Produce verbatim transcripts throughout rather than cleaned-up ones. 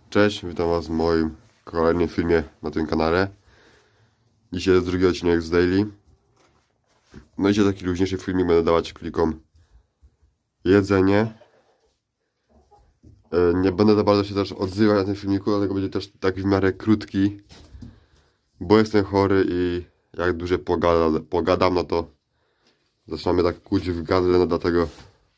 Cześć, witam was w moim kolejnym filmie na tym kanale. Dzisiaj jest drugi odcinek z Daily. No i dzisiaj taki luźniejszy filmik, będę dawać klikom jedzenie. Nie będę za bardzo się też odzywać na tym filmiku, dlatego będzie też taki w miarę krótki, bo jestem chory i jak dłużej pogada, pogadam, no to zaczynamy tak kłuć w gardle, no dlatego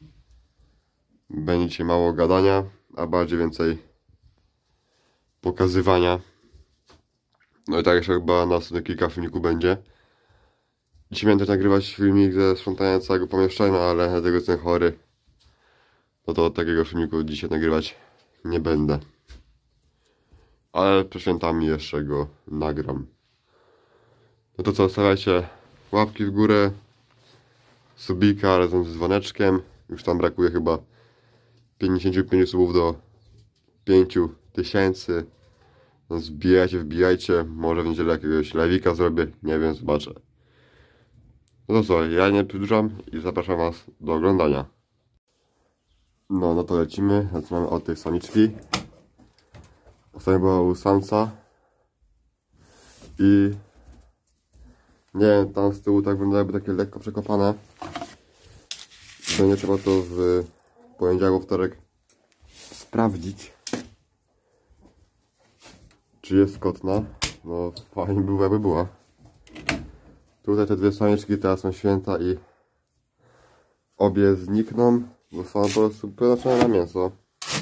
będzie mało gadania, a bardziej więcej pokazywania. No i tak jeszcze chyba następne kilka filmików będzie. Dzisiaj miałem też nagrywać filmik ze sprzątania całego pomieszczenia, ale dlatego jestem chory. No to takiego filmiku dzisiaj nagrywać nie będę. Ale przed świętami jeszcze go nagram. No to co, stawiajcie łapki w górę, subika razem z dzwoneczkiem. Już tam brakuje chyba pięćdziesięciu pięciu subów do pięciu tysięcy. No zbijajcie, wbijajcie. Może w niedzielę jakiegoś live'ika zrobię. Nie wiem, zobaczę. No to co, ja nie przedłużam i zapraszam was do oglądania. No, no to lecimy. Zaczynamy od tej samiczki. Ostatnio była u samca. I nie wiem, tam z tyłu tak wyglądały takie lekko przekopane. Będzie trzeba to w poniedziałek, wtorek sprawdzić, czy jest kotna. No fajnie było, jakby była. Tutaj te dwie samiczki teraz są święta i obie znikną, bo są po prostu przeznaczone na mięso.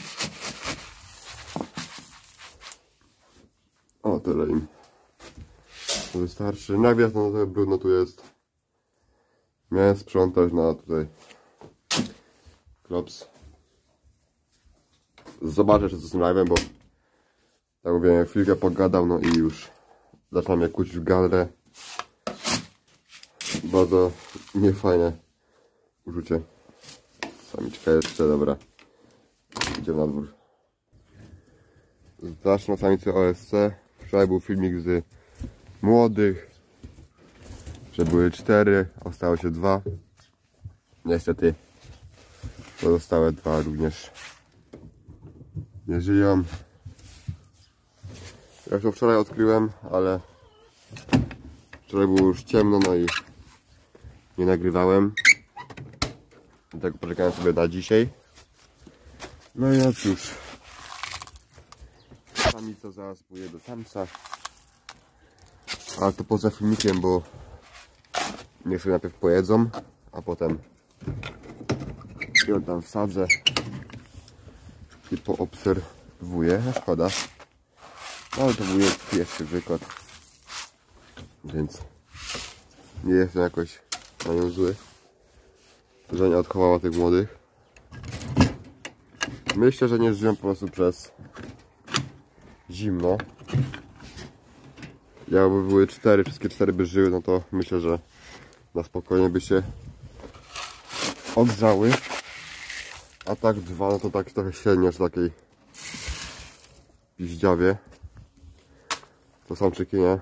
O, tyle im wystarczy. Na gwiazdo, no to brudno tu jest. Miałem sprzątać na tutaj klops. Zobaczę, czy to z tym live'em, bo tak mówię, chwilkę pogadał, no i już zaczynam je kłuć w gardle. Bardzo niefajne uczucie. Samiczka jeszcze, dobra. Idziemy na dwór. Zacznę od samicy O S C. Wczoraj był filmik z młodych, że były cztery, ostało się dwa. Niestety pozostałe dwa również nie żyją. Ja to wczoraj odkryłem, ale wczoraj było już ciemno, no i nie nagrywałem. Dlatego poczekałem sobie na dzisiaj. No i no cóż, samica zaraz pójdzie do samca. Ale to poza filmikiem, bo niech sobie najpierw pojedzą, a potem ją tam wsadzę i poobserwuję. No szkoda. No, ale to był pierwszy wykład, więc nie jestem jakoś na nią zły, że nie odchowała tych młodych. Myślę, że nie żyją po prostu przez zimno. Jakby były cztery, wszystkie cztery by żyły, no to myślę, że na spokojnie by się odgrzały. A tak dwa, no to tak trochę średnio, czy takiej piździawie. To samczyki, nie?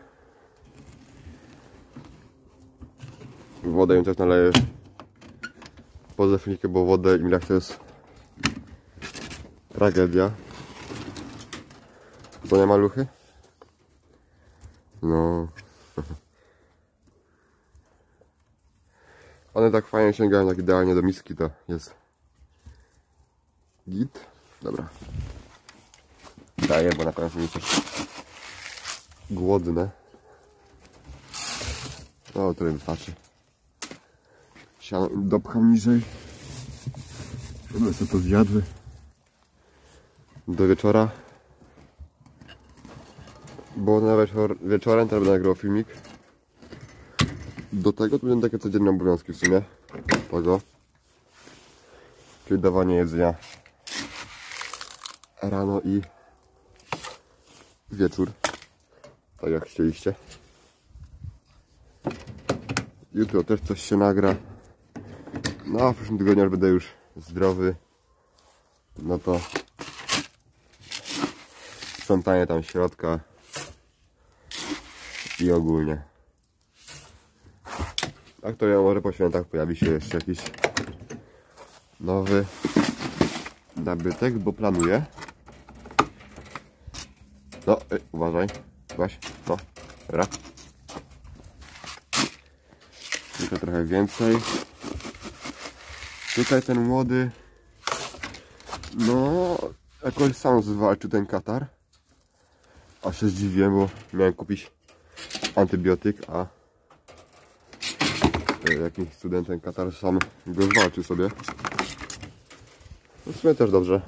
Wodę im też naleję poza filmikiem, bo wodę im jak to jest tragedia. To nie maluchy? No. One tak fajnie sięgają tak idealnie do miski, to jest git. Dobra. Daję, bo na pewno mi też głodne. O, tyle wystarczy. Siano im dopcham niżej, żeby sobie to zjadły do wieczora, bo na wieczor, wieczorem teraz będę nagrywał filmik. Do tego to będą takie codzienne obowiązki w sumie tego, czyli dawanie jedzenia rano i wieczór, tak jak chcieliście. Jutro też coś się nagra. No a w przyszłym tygodniu, jak będę już zdrowy, no to sprzątanie tam środka i ogólnie. Tak to ja może po świętach pojawi się jeszcze jakiś nowy nabytek, bo planuję No, ej, uważaj. Weź, no, dobra. Tutaj trochę więcej. Tutaj ten młody, no, jakoś sam zwalczył ten katar. A się zdziwiłem, bo miałem kupić antybiotyk, a jakimś cudem ten katar sam go zwalczył sobie. No w sumie też dobrze.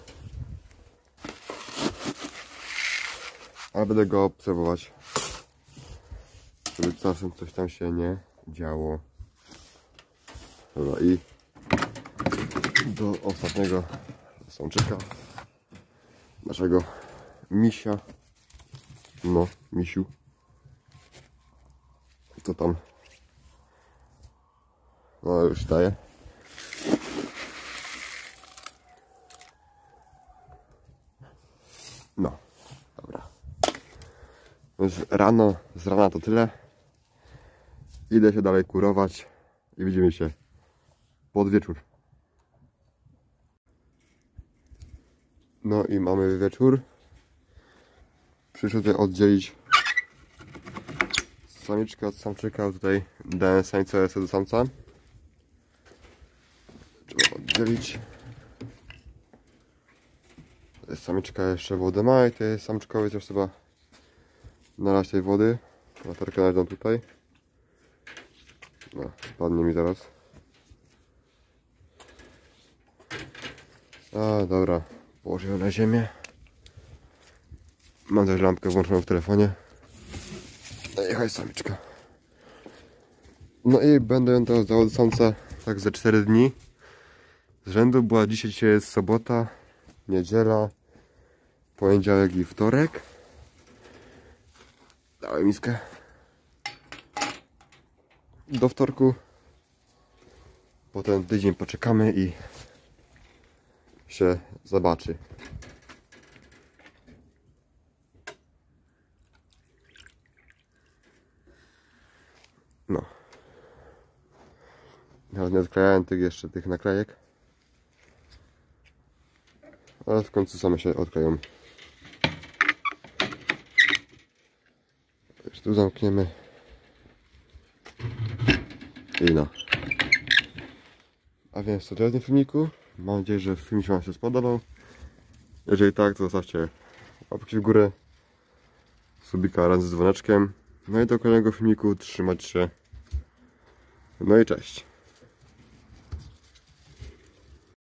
Ale będę go obserwować, żeby czasem coś tam się nie działo. Dobra, i do ostatniego sączyka naszego misia. No, misiu. Co tam? No, już daje. No, dobra. Więc rano, z rana to tyle. Idę się dalej kurować i widzimy się pod wieczór. No i mamy wieczór. Przyszedł tutaj oddzielić samiczkę od samczyka. Tutaj dałem samicę do samca. Trzeba oddzielić. To jest samiczka, jeszcze wodę ma i to jest samczkowy, też trzeba nalać tej wody. Latarkę najdą tutaj. No, padnie mi zaraz. A, dobra. Położę ją na ziemię. Mam też lampkę włączoną w telefonie. No i chodź samiczka. No i będę ją teraz dawał do samca tak za cztery dni z rzędu. Była dzisiaj, dzisiaj jest sobota, niedziela, poniedziałek i wtorek. Dałem miskę. Do wtorku. Potem tydzień poczekamy i się zobaczy. No. Nawet nie odklejałem tych jeszcze tych naklejek. Ale w końcu same się odkleją. Już tu zamkniemy. I no. A więc to tyle w tym filmiku. Mam nadzieję, że film się Wam się spodobał. Jeżeli tak, to zostawcie łapki w górę, subika razem z dzwoneczkiem. No i do kolejnego filmiku. Trzymać się. No i cześć.